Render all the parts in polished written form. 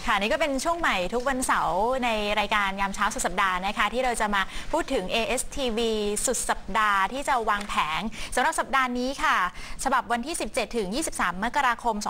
ค่ะนี่ก็เป็นช่วงใหม่ทุกวันเสาร์ในรายการยามเช้าสุดสัปดาห์นะคะที่เราจะมาพูดถึง ASTV สุดสัปดาห์ที่จะวางแผงสำหรับสัปดาห์นี้ค่ะฉบับวันที่17ถึง23มกราคม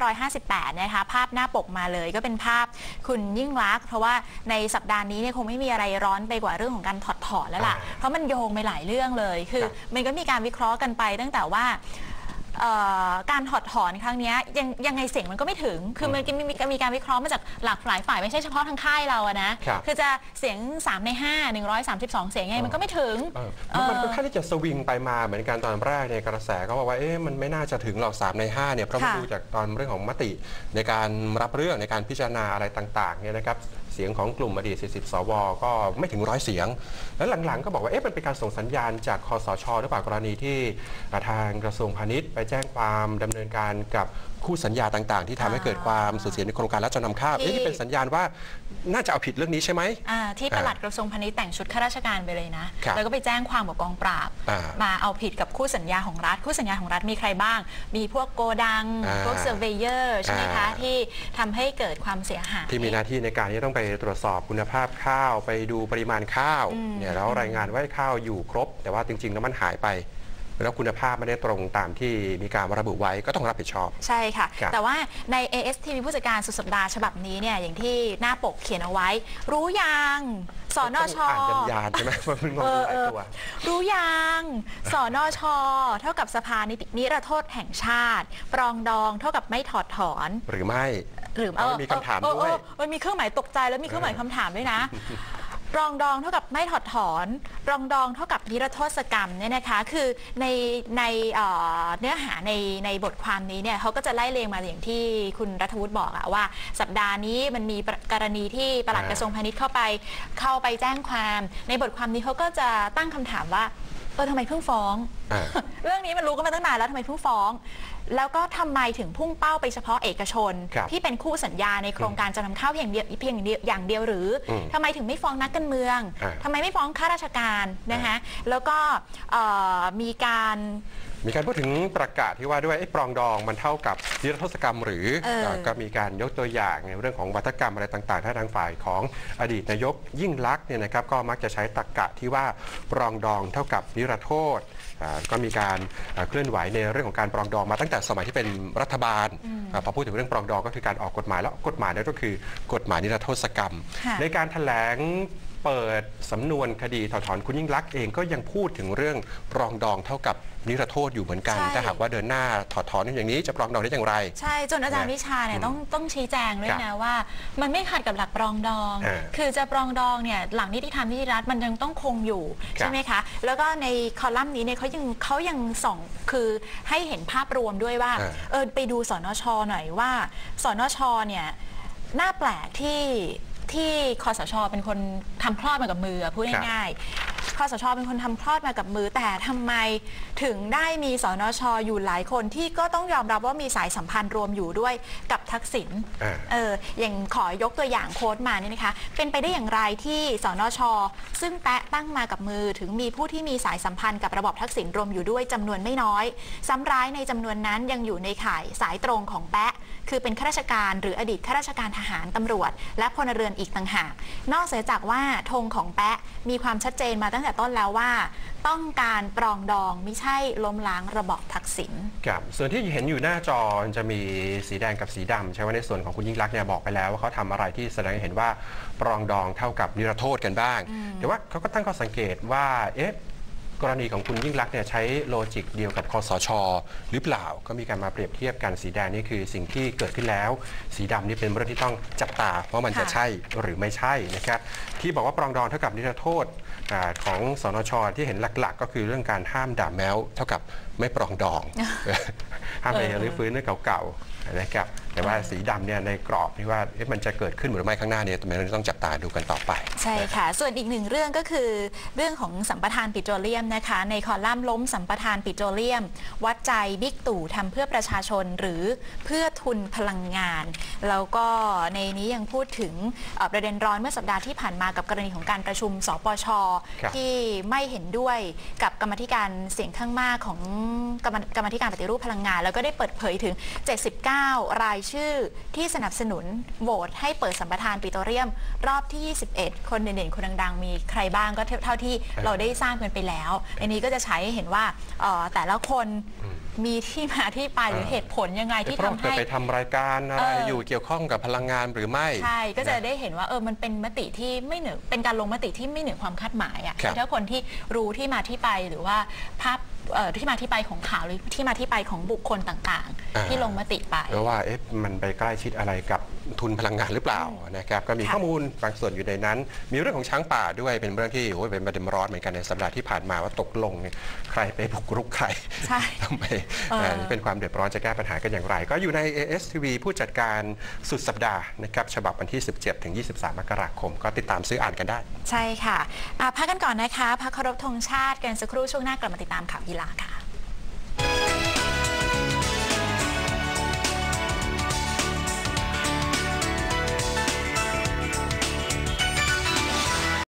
2558นะคะภาพหน้าปกมาเลยก็เป็นภาพคุณยิ่งลักษณ์เพราะว่าในสัปดาห์นี้เนี่ยคงไม่มีอะไรร้อนไปกว่าเรื่องของการถอดถอนแล้วล่ะเพราะมันโยงไปหลายเรื่องเลยคือมันก็มีการวิเคราะห์กันไปตั้งแต่ว่าการถอดถอนครั้งนี้ยังไงเสียงมันก็ไม่ถึงคือมันมีการวิเคราะห์มาจากหลากหลายฝ่ายไม่ใช่เฉพาะทางค่ายเราอะนะคือจะเสียง3ใน5 132เสียงไงมันก็ไม่ถึงมันค่อนข้างที่จะสวิงไปมาเหมือนกันตอนแรกในกระแสก็บอกว่ามันไม่น่าจะถึงหรอก3ใน5เนี่ยเพราะมาดูจากตอนเรื่องของมติในการรับเรื่องในการพิจารณาอะไรต่างๆเนี่ยนะครับเสียงของกลุ่มอดีต40 สวก็ไม่ถึง100เสียงแล้วหลังๆก็บอกว่ามันเป็นการส่งสัญญาณจากคสช.หรือเปล่ากรณีที่ทางกระทรวงพาณิชย์ไปแจ้งความดำเนินการกับคู่สัญญาต่างๆที่ทำให้เกิดความสูญเสียในโครงการรับจำนำข้าวนี่เป็นสัญญาณว่าน่าจะเอาผิดเรื่องนี้ใช่ไหมที่ปลัดกระทรวงพาณิชย์แต่งชุดข้าราชการไปเลยนะแล้วก็ไปแจ้งความกับกองปราบมาเอาผิดกับคู่สัญญาของรัฐคู่สัญญาของรัฐมีใครบ้างมีพวกโกดังพวกเซอร์เวเยอร์ใช่ไหมคะที่ทำให้เกิดความเสียหายที่มีหน้าที่ในการที่ต้องไปตรวจสอบคุณภาพข้าวไปดูปริมาณข้าวเนี่ยแล้วรายงานว่าข้าวอยู่ครบแต่ว่าจริงๆแล้วมันหายไปแล้วคุณภาพไม่ได้ตรงตามที่มีการระบุไว้ก็ต้องรับผิดชอบใช่ค่ะแต่ว่าใน ASTV ผู้จัดการสุดสัปดาห์ฉบับนี้เนี่ยอย่างที่หน้าปกเขียนเอาไว้รู้ยังสนช. อ่านยานใช่ไหมมันงงหลายตัวรู้ยังสนช.เท่ากับสภานิรโทษแห่งชาติปรองดองเท่ากับไม่ถอดถอนหรือไม่มีคำถามด้วยมันมีเครื่องหมายตกใจแล้วมีเครื่องหมายคำถามด้วยนะปรองดองเท่ากับไม่ถอดถอนปรองดองเท่ากับนิรโทษกรรมเนี่ยนะคะคือในเนื้อหาในบทความนี้เนี่ยเขาก็จะไล่เรียงมาอย่างที่คุณรัฐวุฒิบอกอะว่าสัปดาห์นี้มันมีกรณีที่ปลัดกระทรวงพาณิชย์เข้าไปแจ้งความในบทความนี้เขาก็จะตั้งคำถามว่าทำไมเพิ่งฟ้องเรื่องนี้มันรู้กันมาตั้งนานแล้วทำไมเพิ่งฟ้องแล้วก็ทำไมถึงพุ่งเป้าไปเฉพาะเอกชนที่เป็นคู่สัญญาในโครงการจำนำข้าวเพียงอย่างเดียวหรือทำไมถึงไม่ฟ้องนักการเมืองทำไมไม่ฟ้องข้าราชการนะคะแล้วก็มีการพูดถึงประกาศที่ว่าด้วยปรองดองมันเท่ากับนิรโทษกรรมหรือก็มีการยกตัวอย่างในเรื่องของวัฒกรรมอะไรต่างๆทางฝ่ายของอดีตนายกยิ่งลักษณ์เนี่ยนะครับก็มักจะใช้ตรรกะที่ว่าปรองดองเท่ากับนิรโทษก็มีการเคลื่อนไหวในเรื่องของการปรองดองมาตั้งแต่สมัยที่เป็นรัฐบาลพอพูดถึงเรื่องปรองดองก็คือการออกกฎหมายแล้วกฎหมายนั้นก็คือกฎหมายนิรโทษกรรมในการแถลงเปิดสำนวนคดีถอดถอนคุณยิ่งลักษณ์เองก็ยังพูดถึงเรื่องปรองดองเท่ากับนิรโทษอยู่เหมือนกันถ้าหากว่าเดินหน้าถอดถอนอย่างนี้จะปรองดองได้อย่างไรใช่จนอาจารย์วิชาเนี่ยต้องชี้แจงด้วยนะว่ามันไม่ขัดกับหลักปรองดองคือจะปรองดองเนี่ยหลังนิติธรรมนิติรัฐมันยังต้องคงอยู่ใช่ไหมคะแล้วก็ในคอลัมน์นี้เนี่ยเขายังส่องคือให้เห็นภาพรวมด้วยว่าไปดูสนช.หน่อยว่าสนช.เนี่ยน่าแปลกที่คสช.เป็นคนทำคลอดมากับมือพูดง่ายๆคสช.เป็นคนทำคลอดมากับมือแต่ทำไมถึงได้มีสนช.อยู่หลายคนที่ก็ต้องยอมรับว่ามีสายสัมพันธ์รวมอยู่ด้วยกับทักษิณอย่างขอยกตัวอย่างโค้ดมานี่นะคะเป็นไปได้อย่างไรที่สนช.ซึ่งแปะตั้งมากับมือถึงมีผู้ที่มีสายสัมพันธ์กับระบอบทักษิณรวมอยู่ด้วยจำนวนไม่น้อยซ้ำร้ายในจำนวนนั้นยังอยู่ในข่ายสายตรงของแปะคือเป็นข้าราชการหรืออดีตข้าราชการทหารตำรวจและพลเรือนอีกต่างหากนอกเสียจากว่าธงของแปะมีความชัดเจนมาตั้งแต่ต้นแล้วว่าต้องการปรองดองไม่ใช่ล้มล้างระบอบทักษิณครับส่วนที่เห็นอยู่หน้าจอจะมีสีแดงกับสีดำใช่ไหมในส่วนของคุณยิ่งลักษณ์เนี่ยบอกไปแล้วว่าเขาทำอะไรที่แสดงให้เห็นว่าปรองดองเท่ากับนิรโทษกันบ้างแต่ว่าเขาก็ตั้งข้อสังเกตว่ากรณีของคุณยิ่งลักษณ์เนี่ยใช้โลจิกเดียวกับคสช.หรือเปล่าก็มีการมาเปรียบเทียบกันสีแดงนี่คือสิ่งที่เกิดขึ้นแล้วสีดำนี่เป็นเรื่องที่ต้องจับตาว่ามันจะใช่หรือไม่ใช่นะครับที่บอกว่าปรองดองเท่ากับนิรโทษของสนช.ที่เห็นหลักๆก็คือเรื่องการห้ามด่าแมวเท่ากับไม่ปรองดองห้ามไปรื้อฟื้นเรื่องเก่าๆนะครับแต่ว่าสีดำเนี่ยในกรอบที่ว่ามันจะเกิดขึ้นหรือไม่ข้างหน้าเนี่ยเราต้องจับตาดูกันต่อไปใช่ค่ะส่วนอีกหนึ่งเรื่องก็คือเรื่องของสัมปทานปิโตรเลียมนะคะในคอลัมน์ล้มสัมปทานปิโตรเลียมวัดใจบิ๊กตู่ทำเพื่อประชาชนหรือเพื่อทุนพลังงานแล้วก็ในนี้ยังพูดถึงประเด็นร้อนเมื่อสัปดาห์ที่ผ่านมากับกรณีของการประชุมสปช.ที่ไม่เห็นด้วยกับกรรมธิการเสียงข้างมากของกรรมธิการปฏิรูปพลังงานแล้วก็ได้เปิดเผยถึง79 19 รายชื่อที่สนับสนุนโหวตให้เปิดสัมปทานปิโตรเลียมรอบที่ 21 คนเด่นๆคนดังๆมีใครบ้างก็เท่าที่เราได้ทราบกันไปแล้วอันนี้ก็จะใช้ให้เห็นว่าแต่ละคนมีที่มาที่ไปหรือเหตุผลยังไงที่ทำให้ไปทำรายการอะไรอยู่เกี่ยวข้องกับพลังงานหรือไม่ใช่ก็จะได้เห็นว่ามันเป็นมติที่ไม่เหนือเป็นการลงมติที่ไม่เหนือความคาดหมายอ่ะถ้าคนที่รู้ที่มาที่ไปหรือว่าภาพที่มาที่ไปของข่าวหรือที่มาที่ไปของบุคคลต่างๆที่ลงมติไปเพราะว่ามันไปใกล้ชิดอะไรกับทุนพลังงานหรือเปล่านะครับก็มีข้อมูลบางส่วนอยู่ในนั้นมีเรื่องของช้างป่าด้วยเป็นเรื่องที่เป็นประเด็นร้อนเหมือนกันในสัปดาห์ที่ผ่านมาว่าตกลงใครไปบุกรุกใครทำไมเป็นความเดือดร้อนจะแก้ปัญหากันอย่างไรก็อยู่ใน ASTV ผู้จัดการสุดสัปดาห์นะครับฉบับวันที่ 17-23 มกราคมก็ติดตามซื้ออ่านกันได้ใช่ค่ะพักกันก่อนนะคะพักเคารพธงชาติกันสักครู่ช่วงหน้ากลับมาติดตามข่าวกีฬาค่ะ